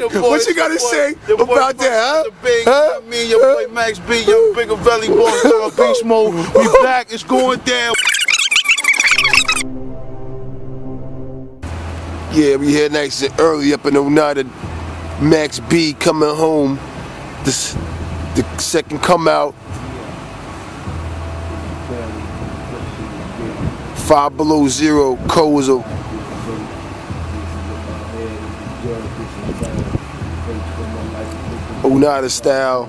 What you gotta say about that, huh? Me and your boy Max B, young bigger belly boy, beast mode. We back, it's going down. Yeah, we here nice and early up in Oneida. Max B coming home. The second come out. 5 Below Zero Koza. Oneida style.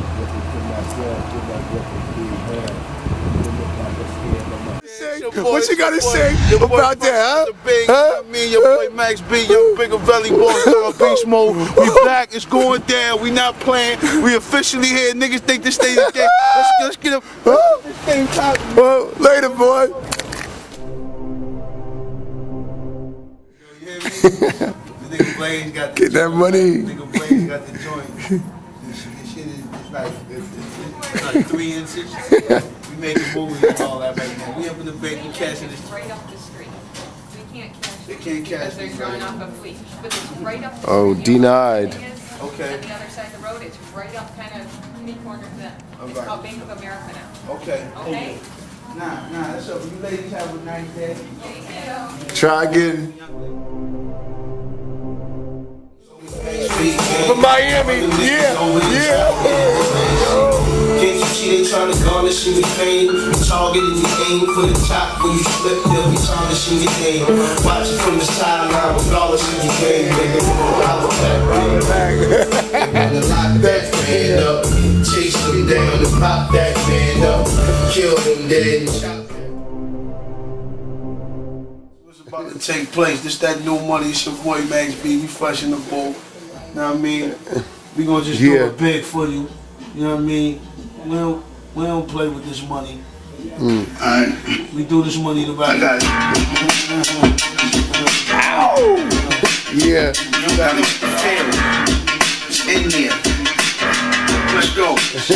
What you gotta say about that, huh? Me and your boy Max B, young bigger belly boy, beast mode. We back, it's going down. We not playing. We officially here. Niggas think this thing is dead. Let's get up. Well, later, boy. Get that money. Nigga Blaze got the joint. This shit is like 3 inches. We making movies and all that right now. We up in the bank, we catching this. Right up the street. We can't catch them. They can't catch they're these drawing right off a fleet. But it's right up the Oh, street. denied. Okay. On the other side of the road, it's right up kind of corner to them. It's called Bank of America now. Okay. Okay? Nah, that's up. You ladies have a nice day. Try again. From Miami, yeah. Can't you see they trying to garnish your fame? Targeting the aim for the top. When you flip, they'll be tarnishing your name. Watch it from the sideline, regardless of your game. Nigga, I'll back. Lock that man up, chase them down and pop that man up, kill them dead and chop. What's about to take place? This that new money. It's your boy Max B. We fresh in the bowl. You know what I mean? We gonna just do it big for you. You know what I mean? We don't play with this money. Alright. We do this money the right way. Ow! Yeah. You gotta feel it. It's in there. Let's go.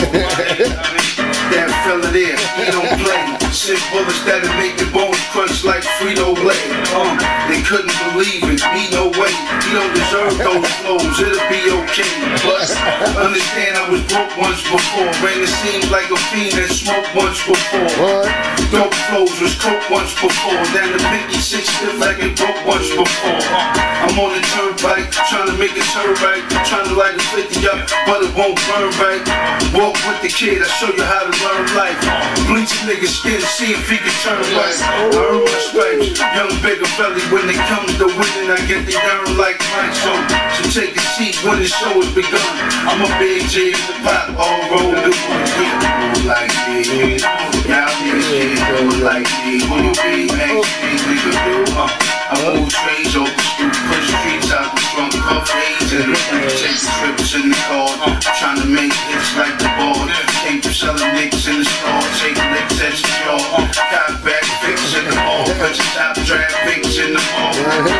That fella there, he don't play. Sick bullets that'll make the bones crunch like Frito-Lay. They couldn't believe it, me no way. He don't deserve those flows, it'll be okay. But understand I was broke once before. Ran the seams like a fiend that smoked once before. Dope flows was coke once before. Down the pinky 6 stiff like it broke once before. I'm on the turnpike, trying to make a turn right. Trying to light a 50 up, but it won't burn right. Walk with the kid, I show you how to learn life. Bleach a nigga's skin, see if he can turn right. I earn my stripes, young bigger belly. When it comes to winning, I get the urn like Mike. So take a seat when the show has begun. I'm a big J in the pot, all rolled up with it. Like me, y'all niggas can't do it like me. When you be Max B, nigga do, I move trays over the street, push streets out the trunk, puff haze in the street, take trips in the car, trying to make hits like the ball. Came from selling nicks in the store, take licks at your jaw. Got back fix in the mall, put your top draft pics in the mall.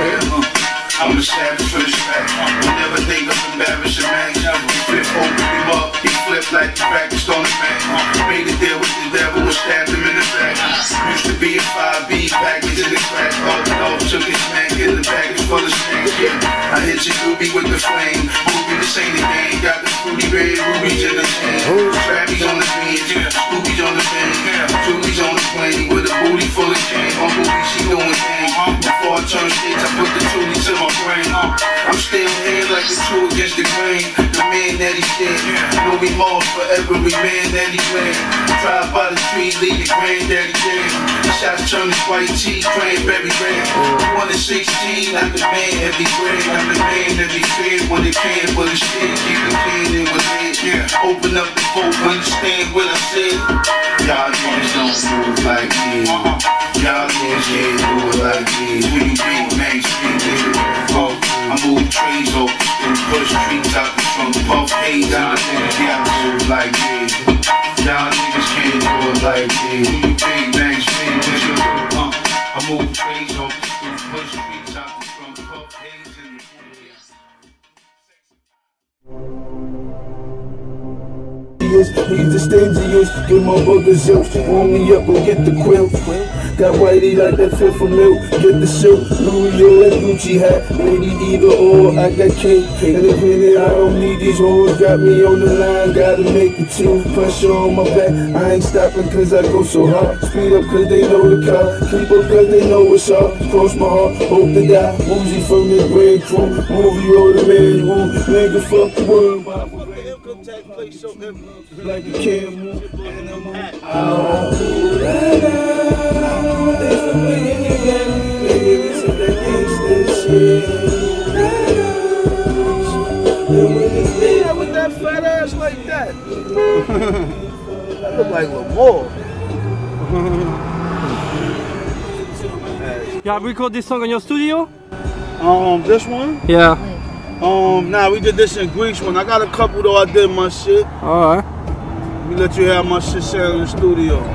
I'm a savage for the strap. You never think of embarrassing man. He flip open him up, he flip like the practiced on the man. Made a deal with the devil and stabbed him in the back. Used to be a 5B package in the crack. Off took his smack in the package full of snacks. Yeah, I hit your doobie with the flame. Ruby, this ain't a game. Got the fruity red rubies in the chain. Trappies on the beach, Scoobies on the band. Julie's on the plane with a booty full of chain. On booty, she doing things. Before I turn states, I put the Julie to my brain. I'm still here like the two against the grain. The man that he said, no remorse for every man that he ran. Drive by the tree, leave your granddaddy dead. Shots turn to white tea, cranberry red. 1 to 16, I'm the man everywhere. I'm the man every fair when it can, but it's still keep the can in with it. Open up the boat, understand what I said. Y'all niggas don't do it like me. Y'all niggas can't do it like me. When you big Max B, I move trays off the street, push streets out the trunk, puff haze. Y'all niggas can't do it like me. Y'all niggas can't do it like me. When you big Max B, I move trays off the street, push streets out the trunk, puff haze in the stingiest, he's the stingiest. Give my brother Zeus, warm me up and get the quilt. Got whitey like that fit for milk. Get the silk, Louis or that Gucci hat. Maybe either or, I got cake. In a minute, I don't need these hoes. Got me on the line, gotta make it too. Pressure on my back, I ain't stopping cause I go so hard. Speed up cause they know the car. Keep up cause they know what's up. Cross my heart, hope to die. Woozy from the grand crew. Movie or the man's room. Nigga, fuck the world. Like a camel. Yeah, with that fat ass like that. That look like Lamar. Yeah, record this song on your studio? This one? Yeah. Nah, we did this in Greece one. I got a couple though, I did my shit. Alright. Let me let you hear my shit sound in the studio.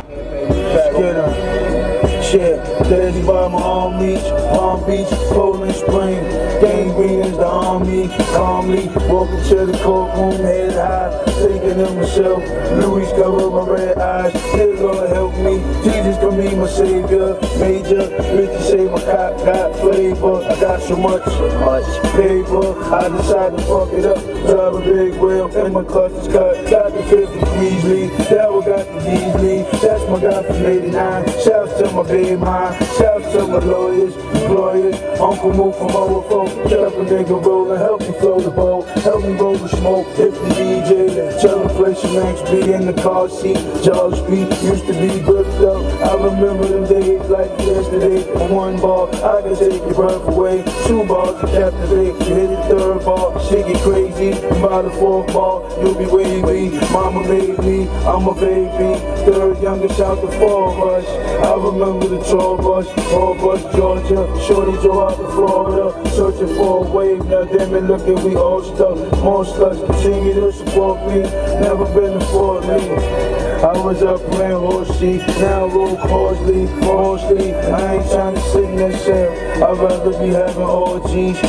Shit, Daisy by my Palm Beach, Poland Spring, gangrene is the army, calmly, walking to the courtroom, head high, thinking of myself, Louis cover my red eyes, dear Lord help me, Jesus can be my savior, major, Richie say my cop got flavor, I got so much paper, I decided to fuck it up, drive a big wheel, and my clutch is cut, got the 50 Weasley, that one got the Beasley, that's my guy from 89, shouts to my baby mine, shouts to my lawyers, employers, Uncle Moo from Overflow, kept a nigga rolling, help me flow the boat, help me roll the smoke, hit the DJ, tell the place Max B in the car seat, George Street used to be gripped up, I remember them days like yesterday, one ball, I can take your breath away, 2 balls to captivate, you hit the 3rd ball, shit get crazy, by the 4th ball, you'll be wavy, mama made me, I'm a baby, 3rd youngest out the 4 of us, I remember the tour bus, Georgia, shorty drove out to Florida, searching for a wave, now damn it, look at we all stuck, more sluts continue to support me, never been afford me, I was up playing horsey, now roll Horsley, I ain't trying to sit in that cell, I'd rather be having orgies,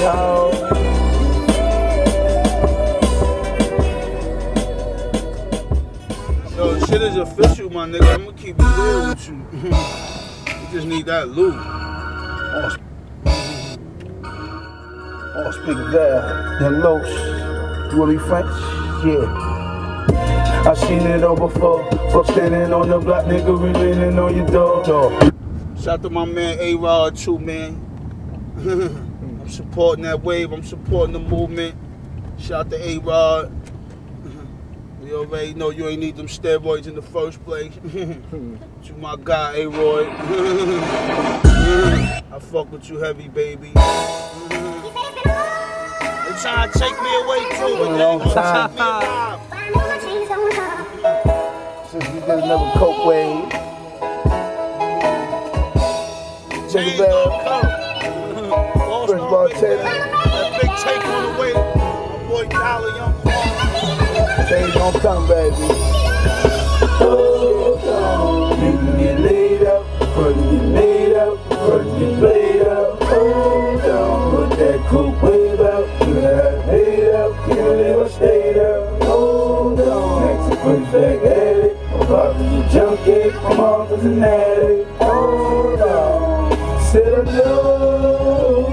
Yo, shit is official, my nigga, I'm gonna keep it real with you. You just need that loot. Oh, speak there. And Los, Willie French, yeah. I seen it all before. Fuck standing on the block, nigga, we leaning on your door. Shout out to my man A-Rod too, man. I'm supporting that wave, I'm supporting the movement. Shout out to A-Rod. You already know you ain't need them steroids in the first place. You my guy, A-Roy. I fuck with you heavy, baby. They trying to take me away too, but they ain't gonna take me alive. Since we did another coke wave. Change gonna come. Fresh bartender. That big take on the way. My boy Dollar, young Change gon' come, baby. Hold on, you can get laid up, front get laid up, front get laid up. Hold on, put that coke wave out, you got laid up, can't live or stay up. Hold on, next to push back at it. My father's a junkie, my mama's an addict. Hold on, said I know.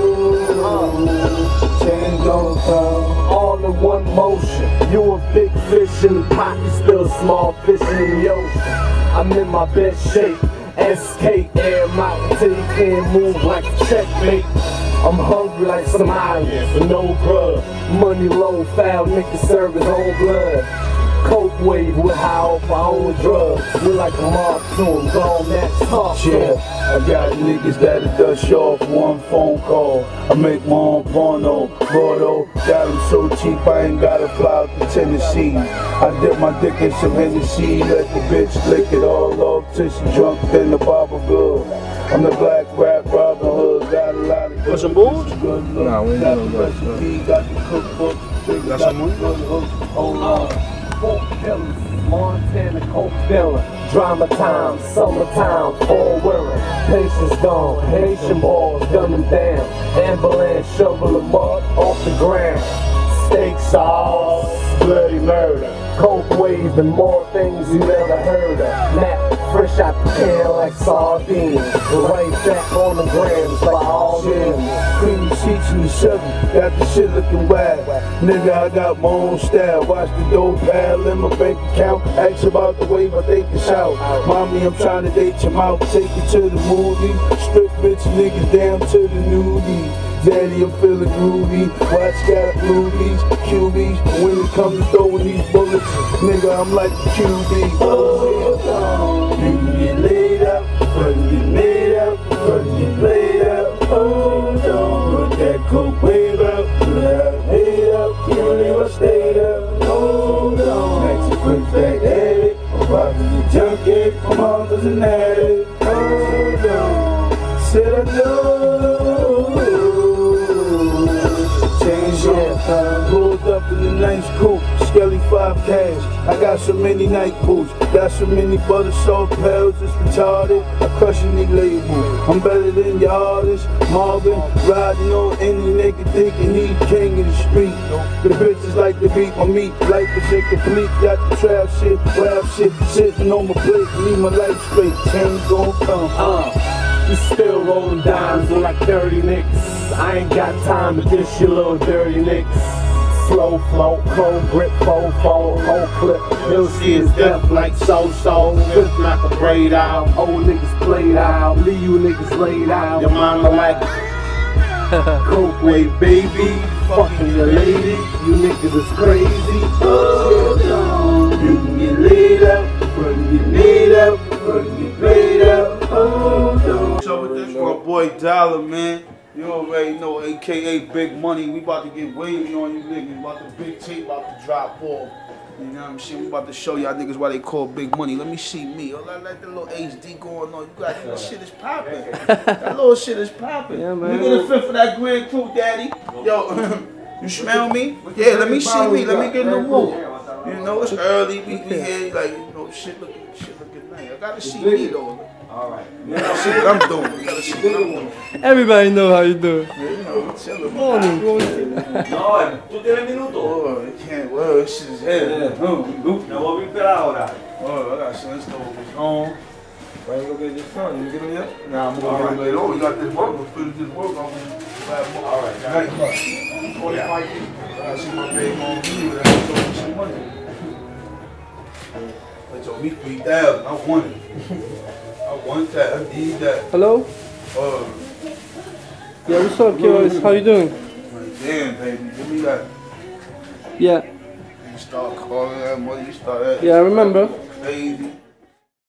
Change gon' come. All in one motion. You a big fish in the pot, you still a small fish in the ocean. I'm in my best shape. SK Air Mountain till you can't move like a checkmate. I'm hungry like some islands with no grub. Money low, foul nigga serve his own blood. Coke wave with high off my own drugs. We like a mob tune, gone next talk. Yeah, I got niggas that'll dust you off one phone call. I make my own porno, Bordeaux. Got them so cheap I ain't gotta fly out to Tennessee. I dip my dick in some Hennessy, let the bitch lick it all off till she drunk in the barber good. I'm the black rap Robin Hood, got a lot of good. Some booze? Nah, we ain't got the recipe, got the cookbook, got some money? Hold on. Coke dealer, Montana coke dealer, drama time, summertime, all wearing, patience gone, Haitian balls, gun them down, ambulance, shovel them up off the ground, steak sauce, bloody murder. Coke wave and more things you never heard of. Nap fresh out the can like sardines. The right back on the grams by all means. Creamy sheets and the sugar, got the shit looking wild. Nigga, I got my own style. Watch the dope pile in my bank account. Ask about the wave, I take the shout. Mommy, I'm trying to date your mouth. Take you to the movie. Strip bitch niggas down to the nudies. Daddy, I'm feeling groovy. Watch got movies, QBs. When it comes to throwing these bullets, nigga, I'm like the QB. You can get laid up, but you get made up, but you get played up. Oh, don't put that coke wave up, put that head up, can't leave us stay up. Oh, don't. Next, put that addict, my father's a junkie, my mama's an addict. Oh, don't. Said I know. Pulled up in the nice coupe, Skelly 5 cash. I got so many night boots, got so many butter soft pills, it's retarded. I crush any label. I'm better than your artist, Marvin. Riding on any nigga thinking he king of the street. The bitches like to beat my meat, life is incomplete. Got the trap shit, rap shit, sitting on my plate. Leave my life straight, change gon' come. We still rolling dimes on like dirty niggas. I ain't got time to dish your little dirty niggas. Slow flow, cold grip, full fold, whole clip. You'll see his death like so-so. Just knock a braid out. Old niggas played out. Leave you niggas laid out. Your mama like coke wave, baby. Fucking your lady. You niggas is crazy. Oh, you can get laid up, but you get made up, but you get played up. Oh, so with this my boy Dollar, man. You already know, aka Big Money. We about to get wavy on you niggas. About the big tape about to drop off. You know what I'm saying? We about to show y'all niggas why they call Big Money. Let me see me. Oh, I like the little HD going on. You got that shit is popping. That little shit is popping. Yeah, man. Let me get a fifth for that Grand Crew, daddy. Yo, you smell me? Yeah, let me see me. Let me get in the mood. You know, it's early. We here, like, you know, shit looking nice. I gotta see me though. Alright. You gotta see what I'm doing. You gotta see what I'm doing. Everybody know how you do it. Yeah, you know, chillin'. Morning. No, tú tienes minuto. Oh, I can't. Well, this shit is heavy. Me voy a esperar ahora. Oh, I got some stuff on. Why you go get your son? You get him yet? Nah, I'm gonna get him later. Oh, we got this work. We'll finish this work. Alright, got it. 45 I see my big mom. That's some money. But your meat 3,000. I want it. I want that. I need that. Hello? Yeah, what's up, Kios? How you doing? Damn, baby. Give me that. Yeah. You start calling that money. You start that. Yeah, I remember. Crazy.